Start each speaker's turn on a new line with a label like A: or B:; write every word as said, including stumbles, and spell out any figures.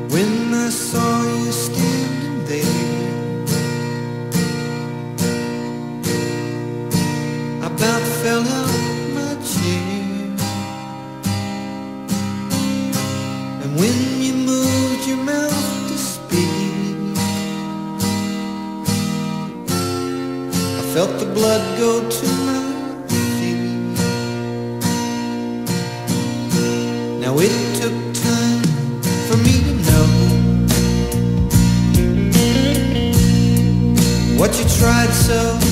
A: when I saw you standing there, I about fell out my chair. And when you moved your mouth to speak, I felt the blood go to my feet. Now it took time for me to know what you tried so